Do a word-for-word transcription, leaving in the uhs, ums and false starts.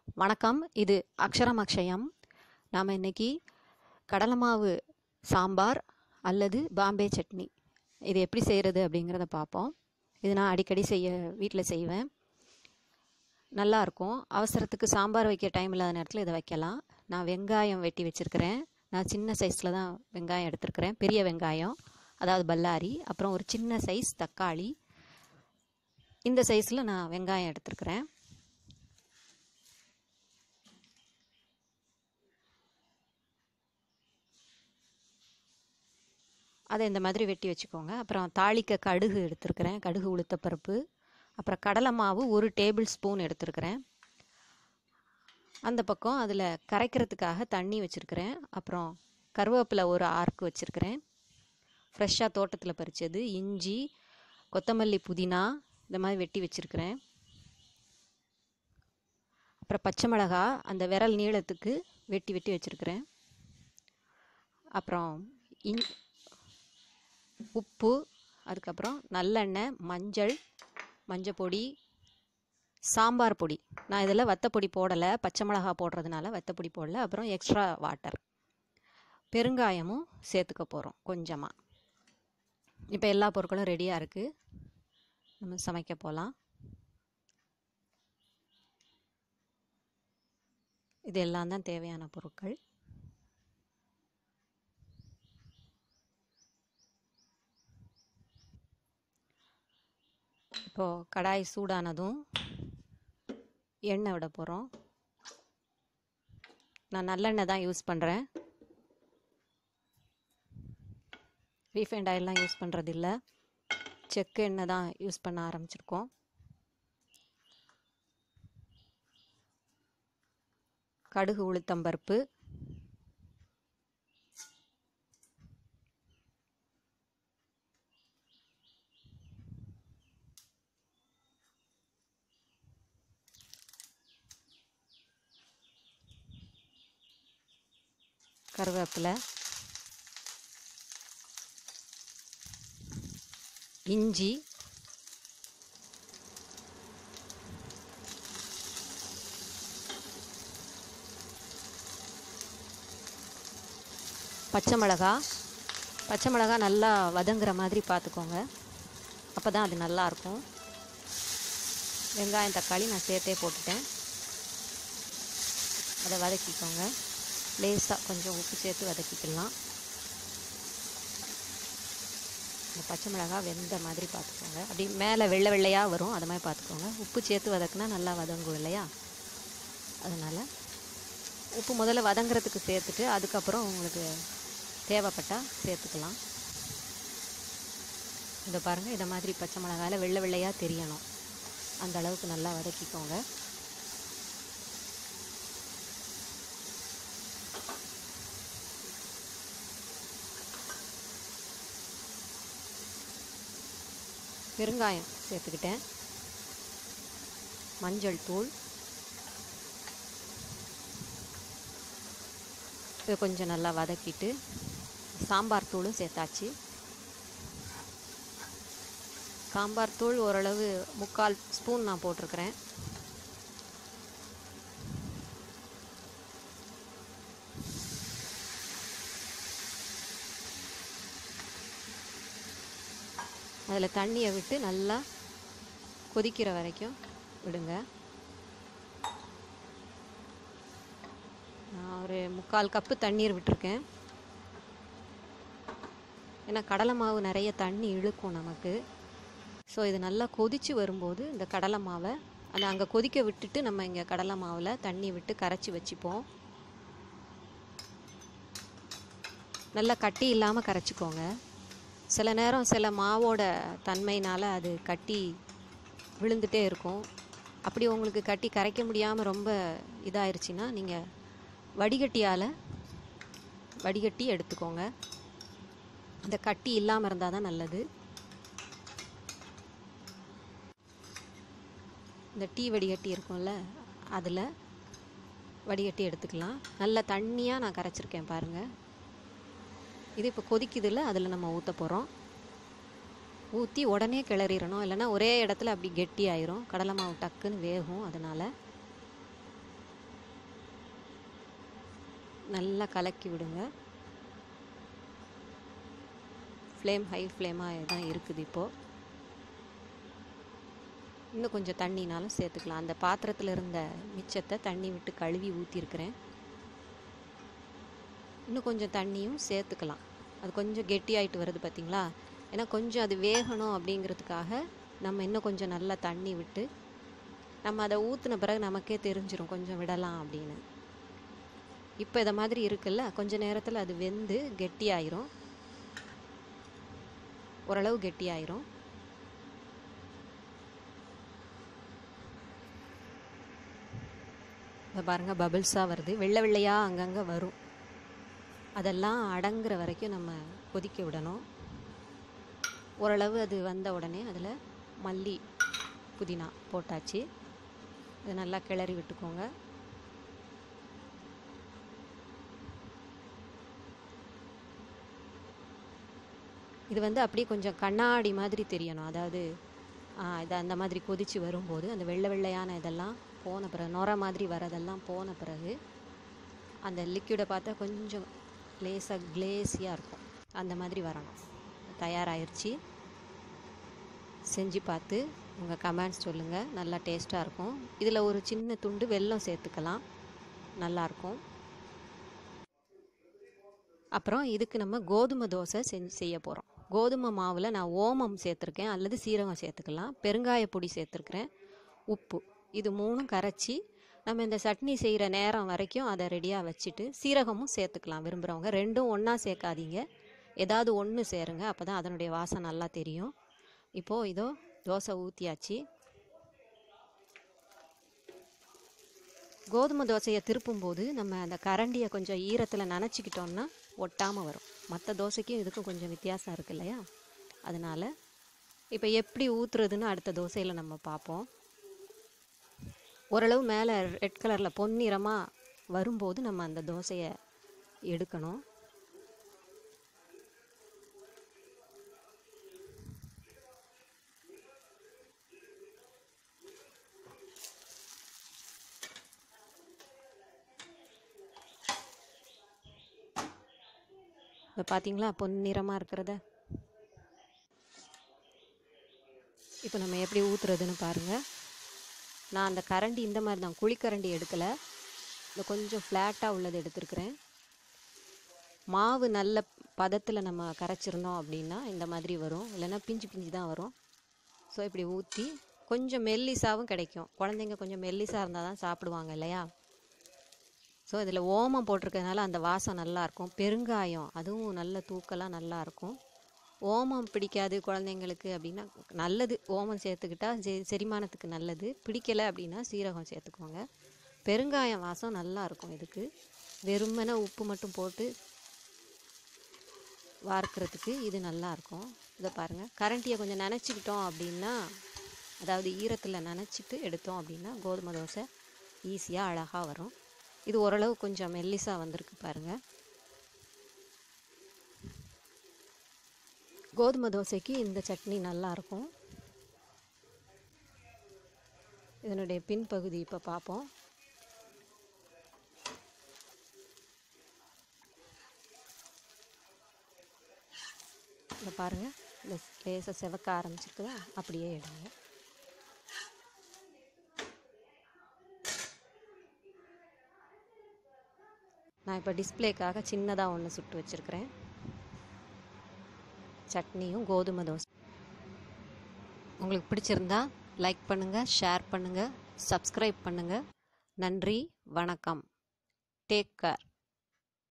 வணக்கம். இது அக்ஷரம் அக்ஷயம். நாம் இன்னைக்கு கடலை மாவு சாம்பார் அல்லது பாம்பே சட்னி இது எப்படி செய்கிறது அப்படிங்கிறத பார்ப்போம். இது நான் அடிக்கடி செய்ய வீட்டில் செய்வேன். நல்லாயிருக்கும். அவசரத்துக்கு சாம்பார் வைக்க டைம் இல்லாத நேரத்தில் இதை வைக்கலாம். நான் வெங்காயம் வெட்டி வச்சுருக்கிறேன். நான் சின்ன சைஸில் தான் வெங்காயம் எடுத்துருக்கிறேன். பெரிய வெங்காயம், அதாவது பல்லாரி. அப்புறம் ஒரு சின்ன சைஸ் தக்காளி. இந்த சைஸில் நான் வெங்காயம் எடுத்துருக்கிறேன். அதை இந்த மாதிரி வெட்டி வச்சுக்கோங்க. அப்புறம் தாளிக்க கடுகு எடுத்துருக்கிறேன், கடுகு உளுத்தப்பருப்பு. அப்புறம் கடலை மாவு ஒரு டேபிள் ஸ்பூன் எடுத்துருக்கிறேன். அந்த பக்கம் அதில் கரைக்கிறதுக்காக தண்ணி வச்சுருக்கிறேன். அப்புறம் கருவேப்பிலை ஒரு ஆர்க்கு வச்சுருக்கிறேன், ஃப்ரெஷ்ஷாக தோட்டத்தில் பறித்தது. இஞ்சி, கொத்தமல்லி, புதினா இந்த மாதிரி வெட்டி வச்சுருக்கிறேன். அப்புறம் பச்சை மிளகா அந்த விரல் நீளத்துக்கு வெட்டி வெட்டி வச்சுருக்கிறேன். அப்புறம் இஞ் உப்பு, அதுக்கப்புறம் நல்லெண்ணெய், மஞ்சள், மஞ்சள் பொடி, சாம்பார் பொடி. நான் இதில் வத்தப்பொடி போடலை, பச்சை மிளகா போடுறதுனால வத்தப்பொடி போடலை. அப்புறம் எக்ஸ்ட்ரா வாட்டர், பெருங்காயமும் சேர்த்துக்க போகிறோம் கொஞ்சமாக. இப்போ எல்லா பொருட்களும் ரெடியாக இருக்குது, நம்ம சமைக்க போகலாம். இது எல்லாம் தான் தேவையான பொருட்கள். இப்போது கடாய் சூடானதும் எண்ணெய் விட போகிறோம். நான் நல்லெண்ணெய் தான் யூஸ் பண்ணுறேன், ரீஃபைண்ட் ஆயிலெலாம் யூஸ் பண்ணுறதில்ல. செக்கு எண்ணெய் தான் யூஸ் பண்ண ஆரம்பிச்சிருக்கோம். கடுகு உளுத்தம்பருப்பு, கருவேப்பிலை, இஞ்சி, பச்சை மிளகா. பச்சை மிளகா நல்லா வதங்குற மாதிரி பார்த்துக்கோங்க, அப்போ தான் அது நல்லாயிருக்கும். வெங்காயம், தக்காளி நான் சேர்த்தே போட்டுட்டேன். அதை வதக்கிக்கோங்க. லேசாக கொஞ்சம் உப்பு சேர்த்து வதக்கிக்கலாம். இந்த பச்சை மிளகாய் வெந்த மாதிரி பார்த்துக்கோங்க. அப்படி மேலே வெள்ளை வெள்ளையாக வரும், அது மாதிரி பார்த்துக்கோங்க. உப்பு சேர்த்து வதக்குனா நல்லா வதங்கும் இல்லையா, அதனால் உப்பு முதல்ல வதங்குறதுக்கு சேர்த்துட்டு அதுக்கப்புறம் உங்களுக்கு தேவைப்பட்டால் சேர்த்துக்கலாம். இதை பாருங்கள், இதை மாதிரி பச்சை மிளகாயில் வெள்ளை வெள்ளையாக தெரியணும், அந்த அளவுக்கு நல்லா வதக்கிக்கோங்க. பெருங்காயம் சேர்த்துக்கிட்டேன், மஞ்சள் தூள், இது கொஞ்சம் நல்லா வதக்கிட்டு சாம்பார் தூளும் சேர்த்தாச்சு. சாம்பார் தூள் ஓரளவு முக்கால் ஸ்பூன் நான் போட்டிருக்கிறேன். அதில் தண்ணியை விட்டு நல்லா கொதிக்கிற வரைக்கும் விடுங்க. நான் ஒரு முக்கால் கப்பு தண்ணீர் விட்டுருக்கேன். ஏன்னா கடலை மாவு நிறைய தண்ணி இழுக்கும் நமக்கு. ஸோ இது நல்லா கொதித்து வரும்போது இந்த கடலை மாவை அதை அங்கே கொதிக்க விட்டுட்டு நம்ம இங்கே கடலை மாவில் தண்ணி விட்டு கரைச்சி வச்சுப்போம். நல்லா கட்டி இல்லாமல் கரைச்சிக்கோங்க. சில நேரம் சில மாவோட தன்மையினால் அது கட்டி விழுந்துகிட்டே இருக்கும். அப்படி உங்களுக்கு கட்டி கரைக்க முடியாமல் ரொம்ப இதாயிருச்சுன்னா நீங்கள் வடிகட்டியால் வடிகட்டி எடுத்துக்கோங்க. அந்த கட்டி இல்லாமல் இருந்தால் தான் நல்லது. இந்த டீ வடிகட்டி இருக்கும்ல, அதில் வடிகட்டி எடுத்துக்கலாம். நல்ல தண்ணியாக நான் கரைச்சிருக்கேன் பாருங்கள். இது இப்போ கொதிக்குதில்ல, அதில் நம்ம ஊற்ற போகிறோம். ஊற்றி உடனே கிளறிடணும், இல்லைன்னா ஒரே இடத்துல அப்படி கெட்டி ஆயிரும். கடலை மாவு டக்குன்னு வேகும், அதனால் நல்லா கலக்கி விடுங்க. ஃப்ளேம் ஹை ஃப்ளேமாக தான் இருக்குது இப்போது. இன்னும் கொஞ்சம் தண்ணினாலும் சேர்த்துக்கலாம். அந்த பாத்திரத்தில் இருந்த மிச்சத்தை தண்ணி விட்டு கழுவி ஊற்றிருக்கிறேன். இன்னும் கொஞ்சம் தண்ணியும் சேர்த்துக்கலாம். அது கொஞ்சம் கெட்டியாயிட்டு வருது பார்த்திங்களா. ஏன்னா கொஞ்சம் அது வேகணும் அப்படிங்கிறதுக்காக நம்ம இன்னும் கொஞ்சம் நல்லா தண்ணி விட்டு நம்ம அதை ஊற்றின பிறகு நமக்கே தெரிஞ்சிடும் கொஞ்சம் விடலாம் அப்படின்னு. இப்போ இதை மாதிரி இருக்குல்ல, கொஞ்சம் நேரத்தில் அது வெந்து கெட்டியாயிரும், ஓரளவு கெட்டியாயிரும். இப்போ பாருங்கள் பபிள்ஸாக வருது, வெள்ளை வெள்ளையாக அங்கங்கே வரும். அதெல்லாம் அடங்குற வரைக்கும் நம்ம கொதிக்க விடணும். ஓரளவு அது வந்த உடனே அதில் மல்லி புதினா போட்டாச்சு. அதை நல்லா கிளறி விட்டுக்கோங்க. இது வந்து அப்படியே கொஞ்சம் கண்ணாடி மாதிரி தெரியணும். அதாவது இது அந்த மாதிரி கொதித்து வரும்போது அந்த வெள்ளை வெள்ளையான இதெல்லாம் போன பிறகு, நொர மாதிரி வரதெல்லாம் போன பிறகு அந்த லிக்விடை பார்த்தா கொஞ்சம் லேசாக கிளேஸியாக இருக்கும். அந்த மாதிரி வரணும். தயாராகிருச்சு. செஞ்சு பார்த்து உங்கள் கமெண்ட்ஸ் சொல்லுங்கள். நல்லா டேஸ்ட்டாக இருக்கும். இதில் ஒரு சின்ன துண்டு வெல்லம் சேர்த்துக்கலாம், நல்லாயிருக்கும். அப்புறம் இதுக்கு நம்ம கோதுமை தோசை செஞ்சு செய்ய போகிறோம். கோதுமை மாவில் நான் ஓமம் சேர்த்துருக்கேன், அல்லது சீரகம் சேர்த்துக்கலாம், பெருங்காய பொடி சேர்த்துருக்குறேன், உப்பு, இது மூணும் கரைச்சி நம்ம இந்த சட்னி செய்கிற நேரம் வரைக்கும் அதை ரெடியாக வச்சுட்டு சீரகமும் சேர்த்துக்கலாம் விரும்புகிறவங்க. ரெண்டும் ஒன்றா சேர்க்காதீங்க, ஏதாவது ஒன்று சேருங்க, அப்போ தான் அதனுடைய வாசம் நல்லா தெரியும். இப்போது இதோ தோசை ஊற்றியாச்சு. கோதுமை தோசையை திருப்பும்போது நம்ம அந்த கரண்டியை கொஞ்சம் ஈரத்தில் நனைச்சிக்கிட்டோம்னா ஒட்டாமல் வரும். மற்ற தோசைக்கும் இதுக்கும் கொஞ்சம் வித்தியாசம் இருக்குது இல்லையா, அதனால் இப்போ எப்படி ஊற்றுறதுன்னு அடுத்த தோசையில் நம்ம பார்ப்போம். ஓரளவு மேலே ரெட் கலரில் பொன்னிறமாக வரும்போது நம்ம அந்த தோசையை எடுக்கணும். இப்போ பார்த்தீங்களா பொன்னிறமாக இருக்கிறத. இப்போ நம்ம எப்படி ஊற்றுறதுன்னு பாருங்கள். நான் அந்த கரண்டி இந்த மாதிரி தான், குழிக்கரண்டி எடுக்கலை, இந்த கொஞ்சம் ஃப்ளாட்டாக உள்ளது எடுத்துருக்குறேன். மாவு நல்ல பதத்தில் நம்ம கரைச்சிருந்தோம் அப்படின்னா இந்த மாதிரி வரும், இல்லைன்னா பிஞ்சு பிஞ்சு தான் வரும். ஸோ இப்படி ஊற்றி கொஞ்சம் மெல்லிசாவும் கிடைக்கும். குழந்தைங்க கொஞ்சம் மெல்லிசாக இருந்தால் தான் சாப்பிடுவாங்க இல்லையா. ஸோ இதில் ஓமம் போட்டிருக்கிறதுனால அந்த வாசம் நல்லாயிருக்கும். பெருங்காயம் அதுவும் நல்ல தூக்கலாக நல்லாயிருக்கும். ஓமம் பிடிக்காது குழந்தைங்களுக்கு அப்படின்னா நல்லது, ஓமம் சேர்த்துக்கிட்டால் செ செரிமானத்துக்கு நல்லது. பிடிக்கலை அப்படின்னா சீரகம் சேர்த்துக்கோங்க. பெருங்காயம் வாசம் நல்லாயிருக்கும் இதுக்கு. வெறுமனே உப்பு மட்டும் போட்டு வார்க்கிறதுக்கு இது நல்லாயிருக்கும். இதை பாருங்கள், கரண்டியை கொஞ்சம் நனைச்சிக்கிட்டோம் அப்படின்னா, அதாவது ஈரத்தில் நனைச்சிட்டு எடுத்தோம் அப்படின்னா கோதுமை தோசை ஈஸியாக அழகாக வரும். இது ஓரளவு கொஞ்சம் மெல்லிசாக வந்திருக்கு பாருங்கள். கோதுமை தோசைக்கு இந்த சட்னி நல்லாயிருக்கும். இதனுடைய பின்பகுதி இப்போ பார்ப்போம். இதை பாருங்கள், இந்த லேசாக செவக்க ஆரம்பிச்சிருக்குதா, அப்படியே எடுங்க. நான் இப்போ டிஸ்பிளேக்காக சின்னதாக ஒன்று சுட்டு வச்சுருக்கிறேன். சட்னியும் கோதுமை தோசை. உங்களுக்கு பிடிச்சிருந்தா லைக் பண்ணுங்கள், ஷேர் பண்ணுங்கள், சப்ஸ்கிரைப் பண்ணுங்கள். நன்றி, வணக்கம். Take care.